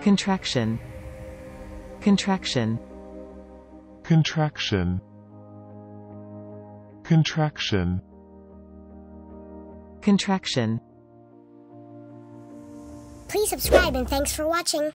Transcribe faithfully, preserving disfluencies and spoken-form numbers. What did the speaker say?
contraction, contraction, contraction, contraction, contraction. Please subscribe and thanks for watching.